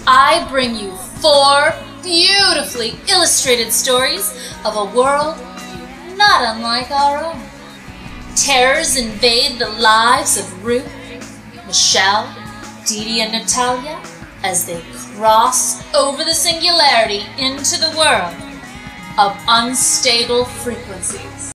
I bring you 4 beautifully illustrated stories of a world not unlike our own. Terrors invade the lives of Ruth, Michelle, Didi, and Natalia as they cross over the singularity into the world of unstable frequencies.